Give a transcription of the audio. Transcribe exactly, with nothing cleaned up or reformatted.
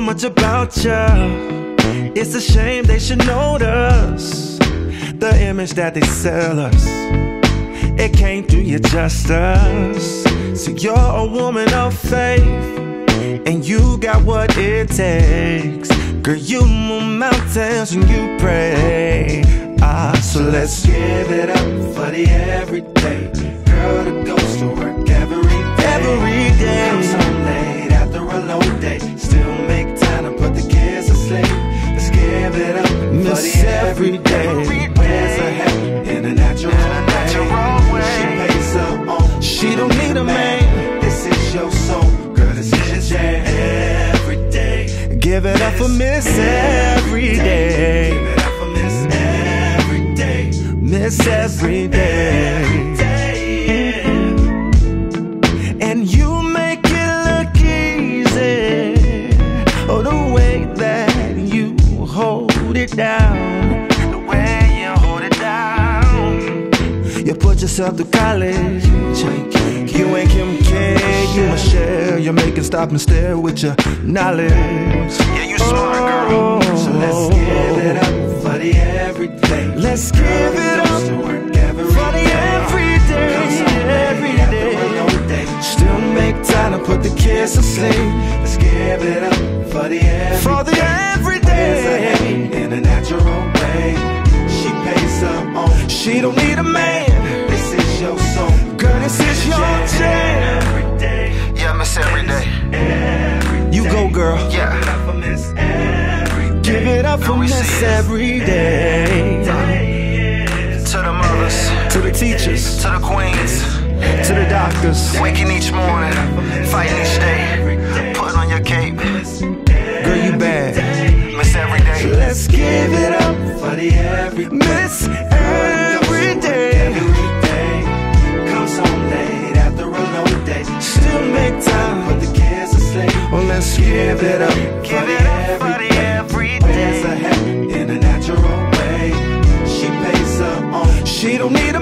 much about you. It's a shame they should notice the image that they sell us. It can't do you justice. So you're a woman of faith, and you got what it takes. Girl, you move mountains and you pray. Ah, so let's give it up for the everyday girl that goes to work every day. Every day. Comes home late after a long day, still make time to put the kids to sleep. Let's give it up for the everyday. Wears her hair in a natural way. She pays her own. She don't need a man. This is your soul, girl. This is your jam. Every day. Give it up for Miss Everyday. Give it up for Miss Everyday. Miss Everyday. And you make it look easy. Oh, the way that you hold it down. The way you hold it down. You put yourself through college. You ain't Kim K, you Michelle. You're making stop and stare with your knowledge. Yeah, you smart, girl. So let's give it up for the everyday. Let's give it up for the everyday. Everyday. Still make time to put the kids to sleep. Let's give it up for the everyday. For the everyday. In a natural way. She pays her own. She don't need a man. This is your soul. Girl, this is your jam. Yeah, Miss Everyday. You go, girl. Yeah. Give it up for Miss Everyday. To the mothers, to the teachers, to the queens, to the doctors. Waking each morning, fighting each day, putting on your cape. Girl, you bad. Miss Everyday. So let's give it up for the everyday. Miss Everyday. Comes home late after a long day, still make time to put the kids to sleep. Oh, let's give it up. Give it up for the everyday. Wears her hair in a natural way. She pays her own. She don't need a